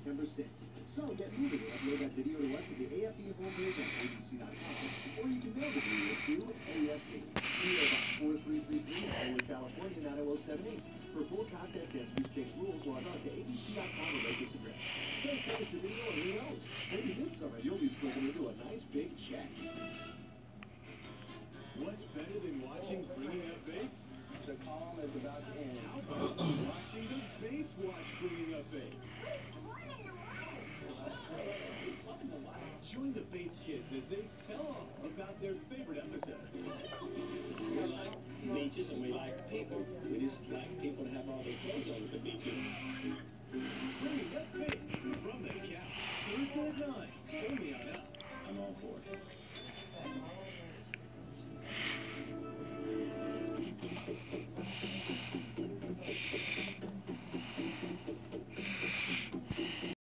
September 6th. So get moving and upload that video to us at the AFB homepage on abc.com, or you can mail the video to AFB. PO Box 4333, Hollywood, California 90078. For full contest and sweepstakes rules, log on to abc.com and write this address. So send us your video and who knows, maybe this summer you'll be slipping into a nice big check. What's better than watching Bringing Up Bates? The calm is about to end. How about watching the Bates watch Bringing Up Bates? Join the Bates kids as they tell all about their favorite episodes. We like beaches and we like people. We just like people to have all their clothes on at the beaches. Bringing Up Bates from the couch. Thursday at 9. Only on Up. I'm all for it.